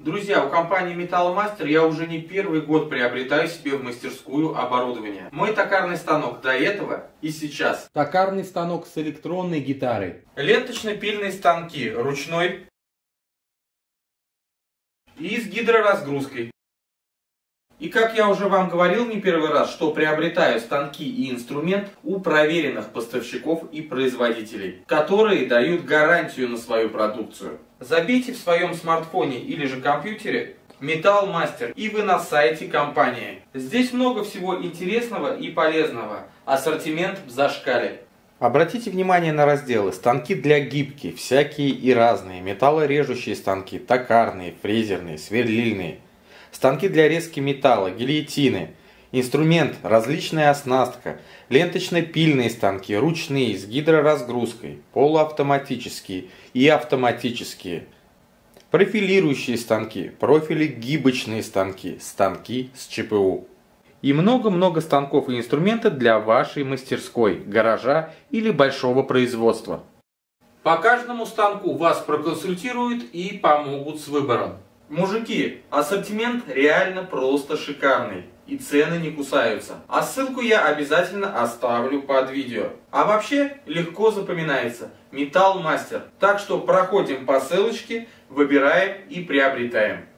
Друзья, у компании Металлмастер я уже не первый год приобретаю себе в мастерскую оборудование. Мой токарный станок до этого и сейчас. Токарный станок с электронной гитарой. Ленточно-пильные станки ручной и с гидроразгрузкой. И как я уже вам говорил не первый раз, что приобретаю станки и инструмент у проверенных поставщиков и производителей, которые дают гарантию на свою продукцию. Забейте в своем смартфоне или же компьютере Металлмастер и вы на сайте компании. Здесь много всего интересного и полезного. Ассортимент зашкалит. Обратите внимание на разделы: станки для гибки, всякие и разные, металлорежущие станки, токарные, фрезерные, сверлильные, станки для резки металла, гильотины, инструмент, различная оснастка, ленточно-пильные станки, ручные, с гидроразгрузкой, полуавтоматические и автоматические, профилирующие станки, профили гибочные станки, станки с ЧПУ. И много-много станков и инструментов для вашей мастерской, гаража или большого производства. По каждому станку вас проконсультируют и помогут с выбором. Мужики, ассортимент реально просто шикарный. И цены не кусаются. А ссылку я обязательно оставлю под видео. А вообще легко запоминается. Металлмастер. Так что проходим по ссылочке, выбираем и приобретаем.